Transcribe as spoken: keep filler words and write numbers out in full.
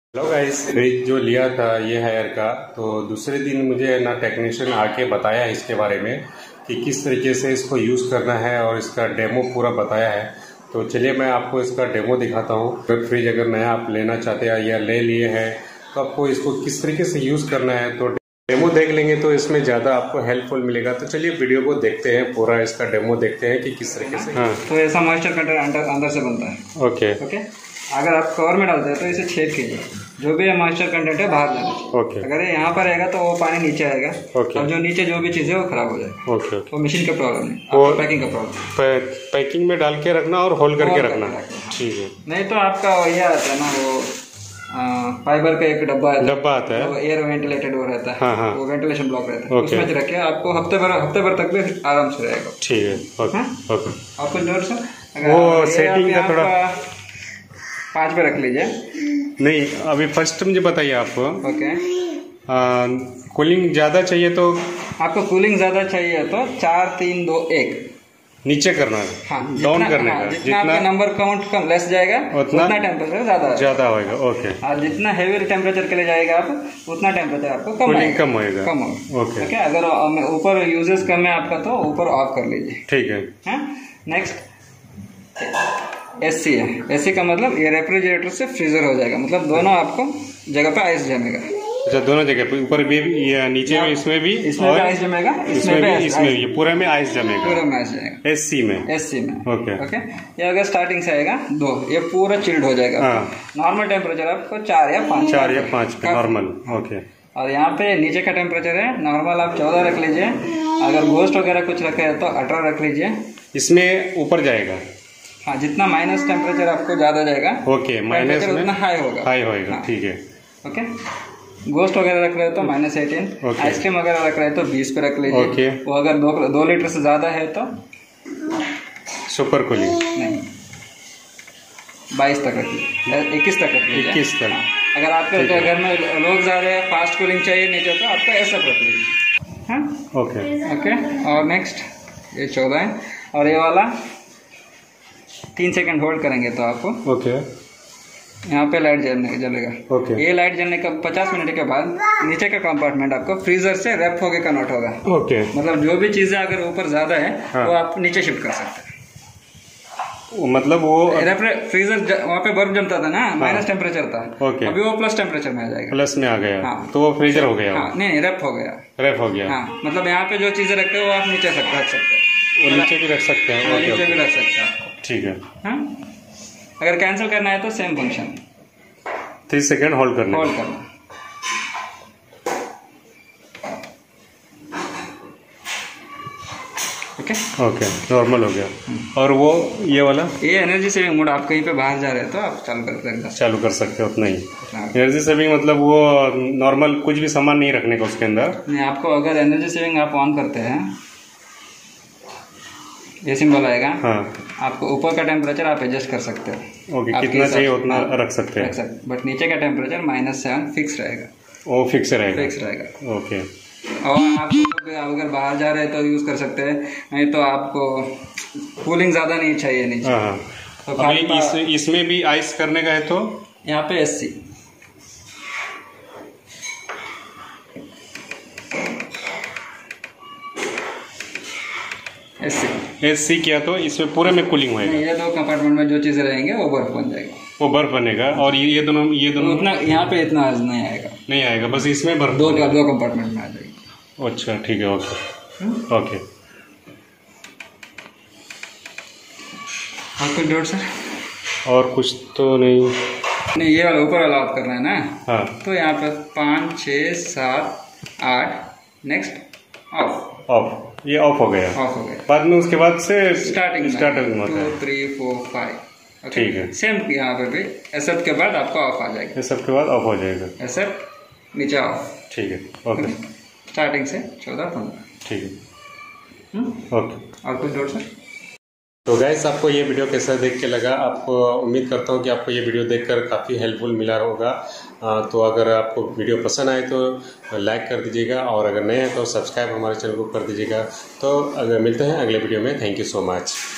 Hello guys, fridge जो लिया था ये हायर का, तो दूसरे दिन मुझे ना टेक्नीशियन आके बताया इसके बारे में कि किस तरीके से इसको यूज़ करना है और इसका डेमो पूरा बताया है। तो चलिए मैं आपको इसका डेमो दिखाता हूँ। फ्रिज अगर नया आप लेना चाहते हैं या ले लिए हैं तो आपको इसको किस तरीके से यूज़ करना है, तो डेमो देख लेंगे तो इसमें ज़्यादा आपको हेल्पफुल मिलेगा। तो चलिए वीडियो को देखते हैं, पूरा इसका डेमो देखते हैं कि किस तरीके से। हाँ, तो ऐसा मॉइस्चर कंटेनर अंदर अंदर से बनता है। ओके ओके अगर आप कवर में डालते हैं तो इसे छेद कीजिए, जो भी मॉइस्चर कंटेंट है बाहर जाना चाहिए। ओके अगर ये यहाँ पर रहेगा तो वो पानी नीचे आएगा। ओके और जो नीचे जो भी चीज़ है वो खराब हो जाएगी। ओके ओके तो मशीन का प्रॉब्लम नहीं, वो आपका पैकिंग का प्रॉब्लम। पैकिंग में डाल के रखना और होल्ड करके रखना। ठीक है। नहीं तो आपका ये आता है ना, वो फाइबर का एक डब्बा आता है, डब्बा आता है, वो एयर वेंटिलेटेड वो रहता है। हाँ हाँ, वो वेंटिलेशन ब्लॉक रहता है, ओके। उसमें रखे आपको हफ्ते भर हफ्ते भर तक भी आराम से रहेगा। ठीक है। Okay okay. आपको जोर से वो सेटिंग का थोड़ा पाँच पे रख लीजिए। नहीं, अभी फर्स्ट मुझे बताइए आपको। ओके कूलिंग ज़्यादा चाहिए तो आपको कूलिंग ज़्यादा चाहिए तो चार तीन दो एक नीचे करना है। हाँ, डाउन करने हाँ, का जितना आपका नंबर काउंट कम लेस जाएगा उतना, उतना टेम्परेचर ज़्यादा ज़्यादा होएगा। ओके। और जितना हैवी टेम्परेचर के लिए जाएगा आप उतना टेम्परेचर आपको कम कूलिंग कम होएगा। कम होगा। ओके ओके अगर ऊपर यूजेस कम है आपका तो ऊपर ऑफ कर लीजिए। ठीक है। नेक्स्ट एसी है। एसी का मतलब ये रेफ्रिजरेटर से फ्रीजर हो जाएगा, मतलब दोनों आपको जगह पे आइस जमेगा। अच्छा, दोनों जगह पे, ऊपर भी या नीचे में, इसमें भी इसमें भी आइस जमेगा, इसमें भी, इसमें भी, पूरे में आइस जमेगा, पूरे में आइस जमेगा एसी में। एसी में ओके ओके। ये अगर स्टार्टिंग से आएगा दो, ये पूरा चिल्ड हो जाएगा। नॉर्मल टेम्परेचर आपको चार या पाँच चार या पाँच पे नॉर्मल। ओके। और यहाँ पे नीचे का टेम्परेचर है नॉर्मल, आप चौदह रख लीजिए। अगर गोश्त वगैरह कुछ रखे हैं तो अठारह रख लीजिए। इसमें ऊपर जाएगा। हाँ, जितना माइनस टेम्परेचर आपको ज्यादा जाएगा। ओके, माइनस में उतना हाई होगा। हाई होएगा। ठीक है। ओके। गोश्त वगैरह रख रहे हो तो माइनस एटीन। आइसक्रीम वगैरह रख रहे हो तो बीस पे रख लीजिए। ओके। वो अगर दो दो लीटर से ज्यादा है तो सुपर कूलिंग नहीं, बाईस तक रख लीजिए, इक्कीस तक रख लीजिए। इक्कीस तक। अगर आपके घर में लोग ज्यादा है, फास्ट कूलिंग चाहिए नीचे तो आपको ऐसा रख लीजिए। हाँ ओके ओके। और नेक्स्ट ये चौदह है, और ये वाला तीन सेकंड होल्ड करेंगे तो आपको ओके यहाँ पे लाइट जलने जलेगा। ओके। ये लाइट जलने का पचास मिनट के बाद नीचे का कंपार्टमेंट आपको फ्रीजर से रैप होके कन्वर्ट होगा। ओके। मतलब जो भी चीजें अगर ऊपर ज्यादा है हाँ, वो आप नीचे शिफ्ट कर सकते हैं। मतलब वो फ्रीजर वहाँ पे बर्फ जमता था ना, हाँ, माइनस टेम्परेचर था। ओके। अभी वो प्लस टेम्परेचर में आ जाएगा। प्लस में आ गया। हाँ, तो वो फ्रीजर हो गया। हाँ, नहीं रैप हो गया। रैप हो गया। हाँ, मतलब यहाँ पे जो चीजें रखते हो वो आप नीचे रख सकते हैं। वो नीचे भी रख सकते हैं। नीचे भी रख सकते हैं। ठीक है। हाँ, अगर कैंसिल करना है तो सेम फंक्शन, तीस सेकेंड होल्ड करना होल्ड करना। ओके ओके, नॉर्मल हो गया। और वो ये वाला, ये एनर्जी सेविंग मोड, आप कहीं पे बाहर जा रहे हैं तो आप चालू कर सकते हैं। चालू कर सकते हो उतना ही। एनर्जी सेविंग मतलब वो नॉर्मल कुछ भी सामान नहीं रखने का उसके अंदर। नहीं, आपको अगर एनर्जी सेविंग आप ऑन करते हैं, ये सिंबल आएगा। हाँ, आपको ऊपर का टेम्परेचर आप एडजस्ट कर सकते हो। ओके, कितना चाहिए उतना रख सकते हैं। बट नीचे का टेम्परेचर माइनस सेवन फिक्स रहेगा। वो फिक्स रहेगा। फिक्स रहेगा। ओके। और आपको अगर बाहर जा रहे हैं तो यूज कर सकते हैं, नहीं तो आपको कूलिंग ज्यादा नहीं चाहिए नीचे। हाँ, तो अभी इस, इसमें भी आइस करने का है तो यहाँ पे एससी, एससी एसी किया तो इसमें पूरे में कूलिंग होएगा। ये दो कंपार्टमेंट में जो चीजें रहेंगे वो बर्फ बन जाएगा। वो बर्फ बनेगा। और ये ये दोनों ये दोनों उतना यहाँ पे इतना नहीं आएगा। नहीं आएगा, बस इसमें बर्फ दो दो कंपार्टमेंट में आ जाएगी। अच्छा, ठीक है। Okay okay. और कुछ डाउट सर? और कुछ तो नहीं। नहीं, ये वाला ऊपर वाला ऑफ करना है ना। हाँ, तो यहाँ पे पाँच छः सात आठ, नेक्स्ट ऑफ। ऑफ, ये ऑफ हो गया। ऑफ हो गया। बाद में उसके बाद से स्टार्टिंग स्टार्टिंग होता है। Two three four five. ठीक है। सेम यहाँ पे भी एसेट के बाद आपका ऑफ आ जाएगा। ये सब के बाद ऑफ हो जाएगा। एसेट नीचे ऑफ। ठीक है। ओके। स्टार्टिंग से चौदह पंद्रह। ठीक है। ओके। और कुछ डाउट सर? तो गाइस, आपको ये वीडियो कैसा देख के लगा? आपको उम्मीद करता हूँ कि आपको ये वीडियो देखकर काफ़ी हेल्पफुल मिला होगा। तो अगर आपको वीडियो पसंद आए तो लाइक कर दीजिएगा, और अगर नए हैं तो सब्सक्राइब हमारे चैनल को कर दीजिएगा। तो अगर मिलते हैं अगले वीडियो में। Thank you so much.